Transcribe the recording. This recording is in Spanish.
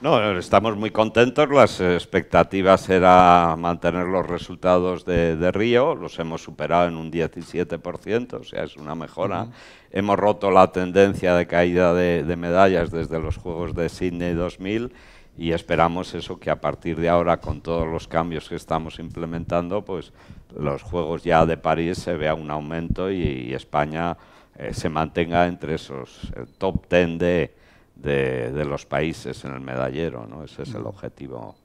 No, estamos muy contentos. Las expectativas era mantener los resultados de Río. Los hemos superado en un 17%, o sea, es una mejora. Hemos roto la tendencia de caída de medallas desde los Juegos de Sydney 2000 y esperamos eso, que a partir de ahora, con todos los cambios que estamos implementando, pues los Juegos ya de París se vea un aumento y España se mantenga entre esos top 10 de los países en el medallero, ¿no? Ese es el objetivo.